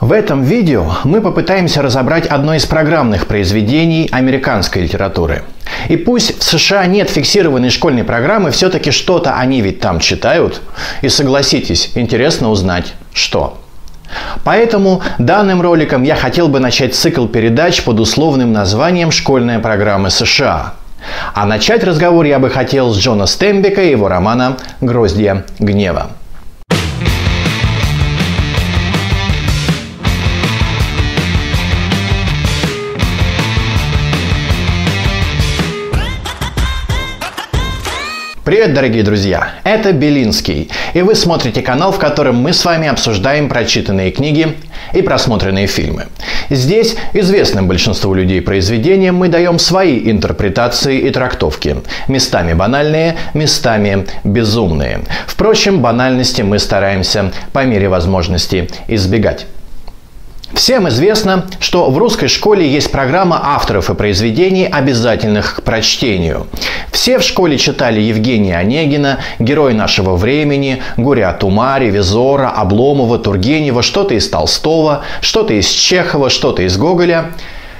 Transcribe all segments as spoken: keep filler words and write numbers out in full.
В этом видео мы попытаемся разобрать одно из программных произведений американской литературы. И пусть в США нет фиксированной школьной программы, все-таки что-то они ведь там читают. И согласитесь, интересно узнать, что. Поэтому данным роликом я хотел бы начать цикл передач под условным названием «Школьная программа США». А начать разговор я бы хотел с Джона Стенбека и его романа «Гроздья гнева». Привет, дорогие друзья! Это Белинский, и вы смотрите канал, в котором мы с вами обсуждаем прочитанные книги и просмотренные фильмы. Здесь известным большинству людей произведениям мы даем свои интерпретации и трактовки. Местами банальные, местами безумные. Впрочем, банальности мы стараемся по мере возможности избегать. Всем известно, что в русской школе есть программа авторов и произведений, обязательных к прочтению. Все в школе читали Евгения Онегина, «Герой нашего времени», «Горе от ума», «Ревизора», Обломова, Тургенева, что-то из Толстого, что-то из Чехова, что-то из Гоголя.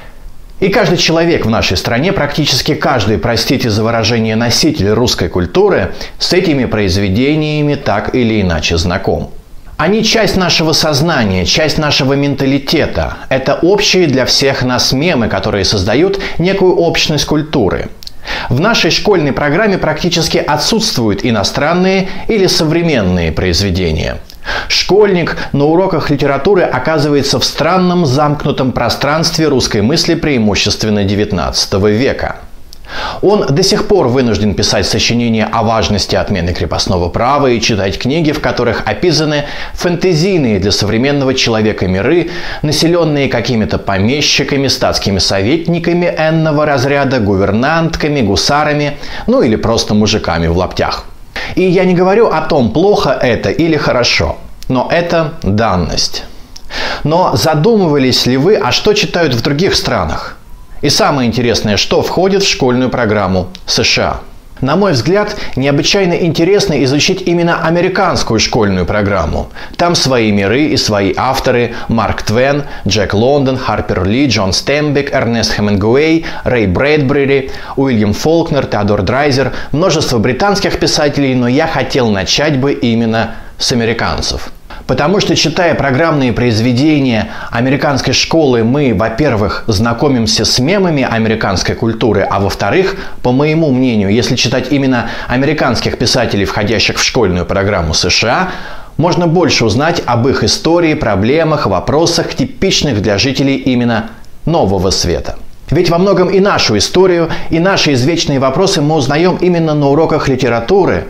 И каждый человек в нашей стране, практически каждый, простите за выражение, носитель русской культуры, с этими произведениями так или иначе знаком. Они часть нашего сознания, часть нашего менталитета. Это общие для всех нас мемы, которые создают некую общность культуры. В нашей школьной программе практически отсутствуют иностранные или современные произведения. Школьник на уроках литературы оказывается в странном замкнутом пространстве русской мысли преимущественно девятнадцатого века. Он до сих пор вынужден писать сочинения о важности отмены крепостного права и читать книги, в которых описаны фэнтезийные для современного человека миры, населенные какими-то помещиками, статскими советниками энного разряда, гувернантками, гусарами, ну или просто мужиками в лаптях. И я не говорю о том, плохо это или хорошо, но это данность. Но задумывались ли вы, а что читают в других странах? И самое интересное, что входит в школьную программу США. На мой взгляд, необычайно интересно изучить именно американскую школьную программу. Там свои миры и свои авторы: Марк Твен, Джек Лондон, Харпер Ли, Джон Стенбек, Эрнест Хемингуэй, Рэй Брэдбери, Уильям Фолкнер, Теодор Драйзер, множество британских писателей, но я хотел начать бы именно с американцев. Потому что, читая программные произведения американской школы, мы, во-первых, знакомимся с мемами американской культуры, а во-вторых, по моему мнению, если читать именно американских писателей, входящих в школьную программу США, можно больше узнать об их истории, проблемах, вопросах, типичных для жителей именно Нового Света. Ведь во многом и нашу историю, и наши извечные вопросы мы узнаем именно на уроках литературы.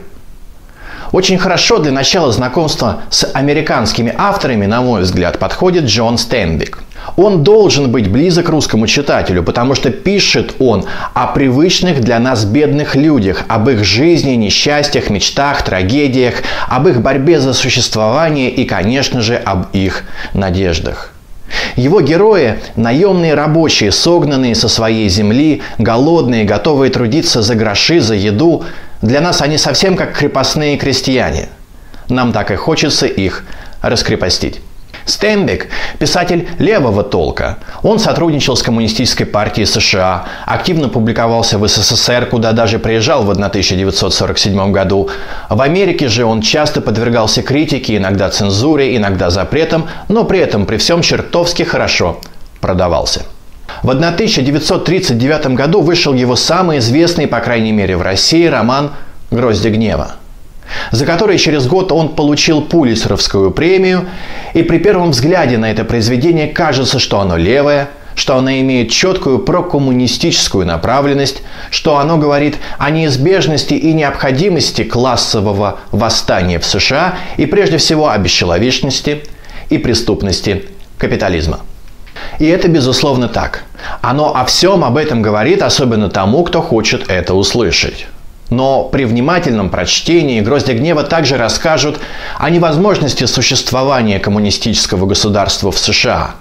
Очень хорошо для начала знакомства с американскими авторами, на мой взгляд, подходит Джон Стенбек. Он должен быть близок русскому читателю, потому что пишет он о привычных для нас бедных людях, об их жизни, несчастьях, мечтах, трагедиях, об их борьбе за существование и, конечно же, об их надеждах. Его герои – наемные рабочие, согнанные со своей земли, голодные, готовые трудиться за гроши, за еду. Для нас они совсем как крепостные крестьяне. Нам так и хочется их раскрепостить. Стенбек – писатель левого толка. Он сотрудничал с Коммунистической партией США, активно публиковался в СССР, куда даже приезжал в тысяча девятьсот сорок седьмом году. В Америке же он часто подвергался критике, иногда цензуре, иногда запретам, но при этом при всем чертовски хорошо продавался. В тысяча девятьсот тридцать девятом году вышел его самый известный, по крайней мере в России, роман «Гроздья гнева», за который через год он получил Пулитцеровскую премию, и при первом взгляде на это произведение кажется, что оно левое, что оно имеет четкую прокоммунистическую направленность, что оно говорит о неизбежности и необходимости классового восстания в США и прежде всего о бесчеловечности и преступности капитализма. И это, безусловно, так. Оно о всем об этом говорит, особенно тому, кто хочет это услышать. Но при внимательном прочтении «Гроздья гнева» также расскажут о невозможности существования коммунистического государства в США.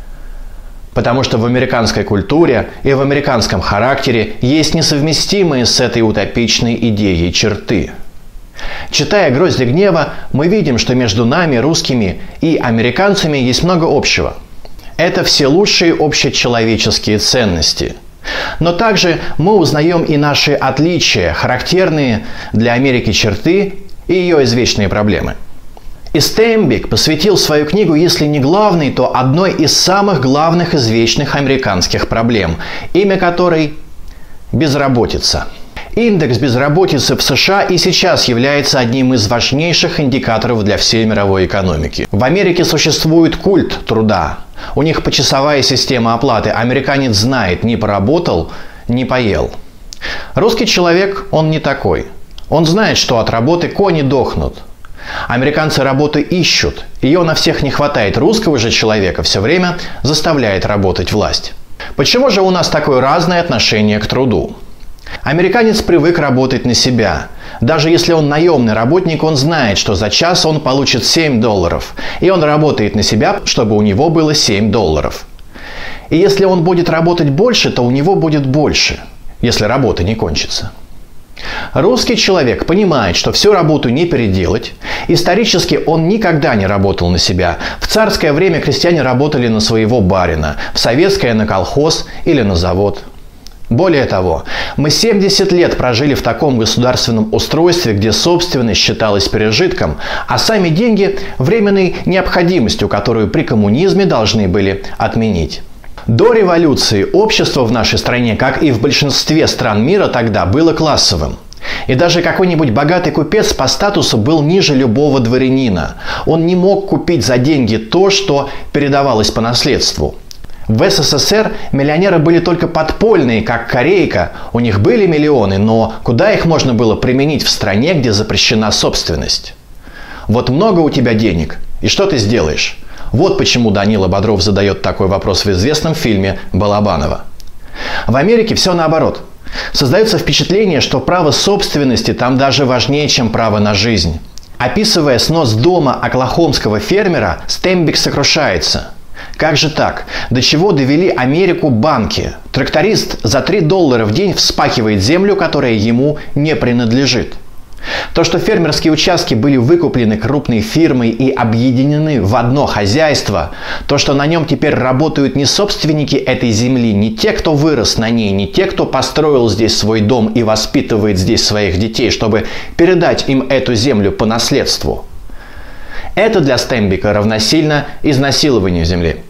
Потому что в американской культуре и в американском характере есть несовместимые с этой утопичной идеей черты. Читая «Грозди гнева», мы видим, что между нами, русскими, и американцами есть много общего. Это все лучшие общечеловеческие ценности. Но также мы узнаем и наши отличия, характерные для Америки черты и ее извечные проблемы. И Стейнбек посвятил свою книгу, если не главной, то одной из самых главных извечных американских проблем, имя которой – безработица. Индекс безработицы в США и сейчас является одним из важнейших индикаторов для всей мировой экономики. В Америке существует культ труда. У них почасовая система оплаты. Американец знает, не поработал, не поел. Русский человек, он не такой. Он знает, что от работы кони дохнут. Американцы работу ищут. Ее на всех не хватает. Русского же человека все время заставляет работать власть. Почему же у нас такое разное отношение к труду? Американец привык работать на себя. Даже если он наемный работник, он знает, что за час он получит семь долларов. И он работает на себя, чтобы у него было семь долларов. И если он будет работать больше, то у него будет больше, если работа не кончится. Русский человек понимает, что всю работу не переделать. Исторически он никогда не работал на себя. В царское время крестьяне работали на своего барина, в советское – на колхоз или на завод. Более того, мы семьдесят лет прожили в таком государственном устройстве, где собственность считалась пережитком, а сами деньги – временной необходимостью, которую при коммунизме должны были отменить. До революции общество в нашей стране, как и в большинстве стран мира тогда, было классовым. И даже какой-нибудь богатый купец по статусу был ниже любого дворянина. Он не мог купить за деньги то, что передавалось по наследству. В СССР миллионеры были только подпольные, как Корейка. У них были миллионы, но куда их можно было применить в стране, где запрещена собственность? Вот много у тебя денег, и что ты сделаешь? Вот почему Данила Бодров задает такой вопрос в известном фильме Балабанова. В Америке все наоборот. Создается впечатление, что право собственности там даже важнее, чем право на жизнь. Описывая снос дома оклахомского фермера, Стейнбек сокрушается. Как же так? До чего довели Америку банки? Тракторист за три доллара в день вспахивает землю, которая ему не принадлежит. То, что фермерские участки были выкуплены крупной фирмой и объединены в одно хозяйство, то, что на нем теперь работают не собственники этой земли, не те, кто вырос на ней, не те, кто построил здесь свой дом и воспитывает здесь своих детей, чтобы передать им эту землю по наследству. Это для Стейнбека равносильно изнасилованию земли.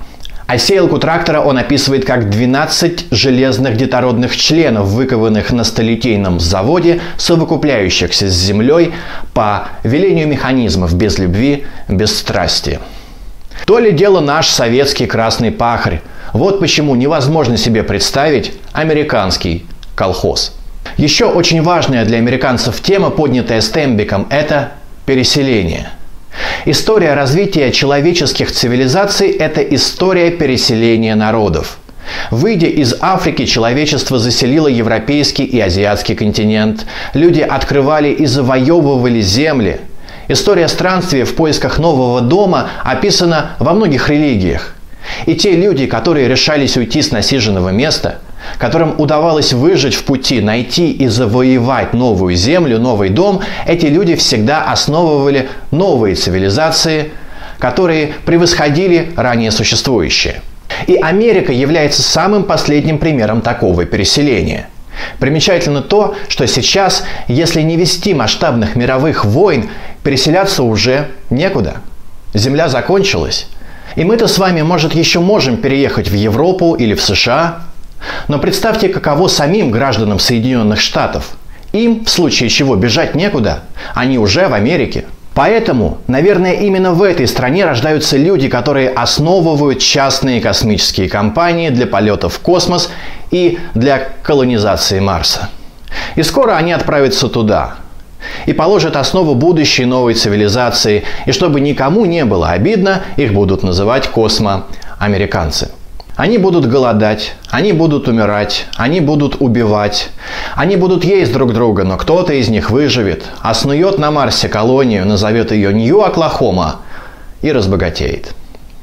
А сеялку трактора он описывает как двенадцать железных детородных членов, выкованных на сталелитейном заводе, совокупляющихся с землей по велению механизмов, без любви, без страсти. То ли дело наш советский красный пахарь. Вот почему невозможно себе представить американский колхоз. Еще очень важная для американцев тема, поднятая Стейнбеком, это переселение. История развития человеческих цивилизаций – это история переселения народов. Выйдя из Африки, человечество заселило европейский и азиатский континент. Люди открывали и завоевывали земли. История странствия в поисках нового дома описана во многих религиях. И те люди, которые решались уйти с насиженного места, которым удавалось выжить в пути, найти и завоевать новую землю, новый дом, эти люди всегда основывали новые цивилизации, которые превосходили ранее существующие. И Америка является самым последним примером такого переселения. Примечательно то, что сейчас, если не вести масштабных мировых войн, переселяться уже некуда. Земля закончилась. И мы-то с вами, может, еще можем переехать в Европу или в США. Но представьте, каково самим гражданам Соединенных Штатов. Им, в случае чего, бежать некуда. Они уже в Америке. Поэтому, наверное, именно в этой стране рождаются люди, которые основывают частные космические компании для полетов в космос и для колонизации Марса. И скоро они отправятся туда и положат основу будущей новой цивилизации. И чтобы никому не было обидно, их будут называть космоамериканцы. Они будут голодать, они будут умирать, они будут убивать, они будут есть друг друга, но кто-то из них выживет, основет на Марсе колонию, назовет ее Нью-Оклахома и разбогатеет.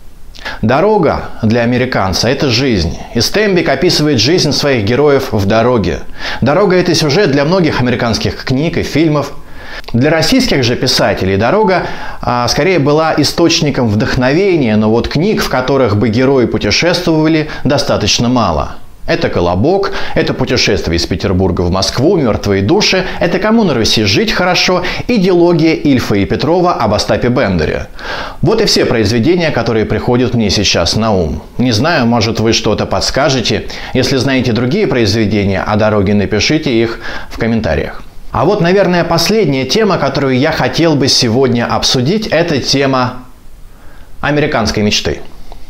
Дорога для американца – это жизнь. И Стейнбек описывает жизнь своих героев в дороге. Дорога – это сюжет для многих американских книг и фильмов. Для российских же писателей «Дорога» а, скорее была источником вдохновения, но вот книг, в которых бы герои путешествовали, достаточно мало. Это «Колобок», это «Путешествие из Петербурга в Москву», «Мертвые души», это «Кому на Руси жить хорошо» и дилогия Ильфа и Петрова об Остапе Бендере. Вот и все произведения, которые приходят мне сейчас на ум. Не знаю, может, вы что-то подскажете. Если знаете другие произведения о «Дороге», напишите их в комментариях. А вот, наверное, последняя тема, которую я хотел бы сегодня обсудить, это тема американской мечты.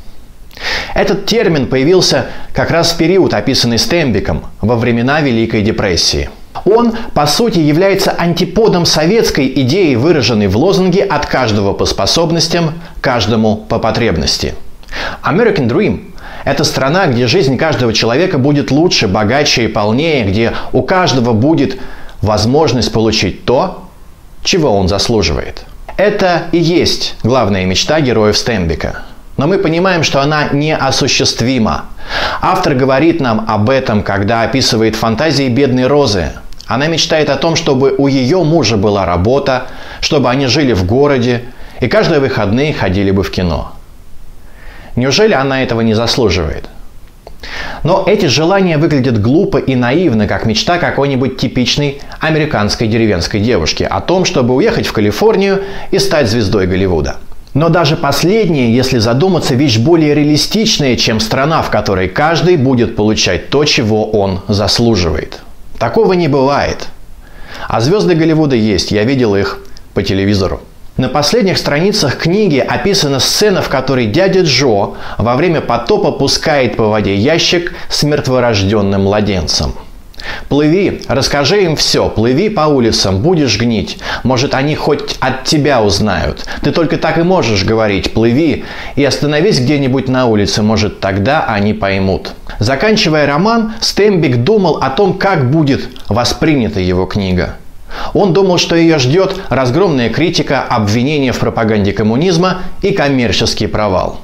Этот термин появился как раз в период, описанный Стенбеком, во времена Великой депрессии. Он, по сути, является антиподом советской идеи, выраженной в лозунге «от каждого по способностям, каждому по потребности». American Dream – это страна, где жизнь каждого человека будет лучше, богаче и полнее, где у каждого будет возможность получить то, чего он заслуживает. Это и есть главная мечта героев Стенбека. Но мы понимаем, что она неосуществима. Автор говорит нам об этом, когда описывает фантазии бедной Розы. Она мечтает о том, чтобы у ее мужа была работа, чтобы они жили в городе и каждые выходные ходили бы в кино. Неужели она этого не заслуживает? Но эти желания выглядят глупо и наивно, как мечта какой-нибудь типичной американской деревенской девушки о том, чтобы уехать в Калифорнию и стать звездой Голливуда. Но даже последнее, если задуматься, вещь более реалистичная, чем страна, в которой каждый будет получать то, чего он заслуживает. Такого не бывает. А звезды Голливуда есть, я видел их по телевизору. На последних страницах книги описана сцена, в которой дядя Джо во время потопа пускает по воде ящик с мертворожденным младенцем. «Плыви, расскажи им все, плыви по улицам, будешь гнить. Может, они хоть от тебя узнают. Ты только так и можешь говорить, плыви, и остановись где-нибудь на улице, может, тогда они поймут». Заканчивая роман, Стенбек думал о том, как будет воспринята его книга. Он думал, что ее ждет разгромная критика, обвинения в пропаганде коммунизма и коммерческий провал.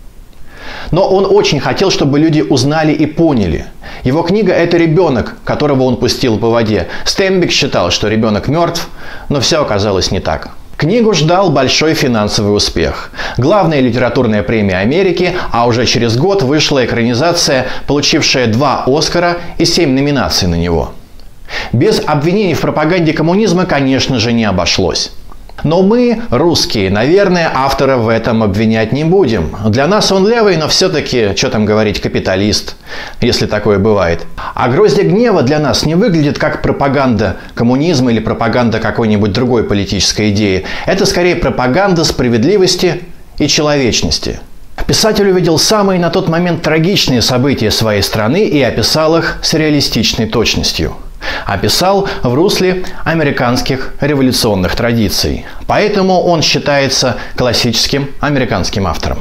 Но он очень хотел, чтобы люди узнали и поняли. Его книга – это ребенок, которого он пустил по воде. Стенбек считал, что ребенок мертв, но все оказалось не так. Книгу ждал большой финансовый успех. Главная литературная премия Америки, а уже через год вышла экранизация, получившая два Оскара и семь номинаций на него. Без обвинений в пропаганде коммунизма, конечно же, не обошлось. Но мы, русские, наверное, автора в этом обвинять не будем. Для нас он левый, но все-таки, что там говорить, капиталист, если такое бывает. А «Гроздья гнева» для нас не выглядит как пропаганда коммунизма или пропаганда какой-нибудь другой политической идеи. Это скорее пропаганда справедливости и человечности. Писатель увидел самые на тот момент трагичные события своей страны и описал их с реалистичной точностью. Описал в русле американских революционных традиций. Поэтому он считается классическим американским автором.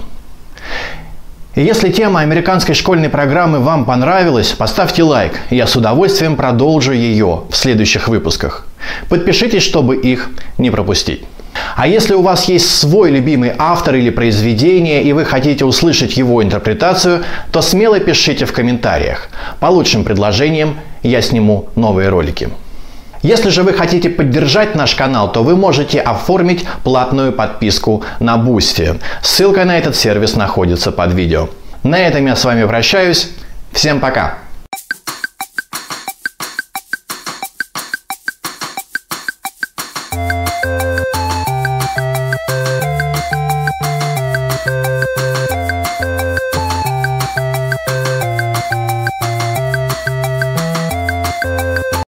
И если тема американской школьной программы вам понравилась, поставьте лайк, и я с удовольствием продолжу ее в следующих выпусках. Подпишитесь, чтобы их не пропустить. А если у вас есть свой любимый автор или произведение, и вы хотите услышать его интерпретацию, то смело пишите в комментариях. По лучшим предложениям я сниму новые ролики. Если же вы хотите поддержать наш канал, то вы можете оформить платную подписку на Boosty. Ссылка на этот сервис находится под видео. На этом я с вами прощаюсь. Всем пока!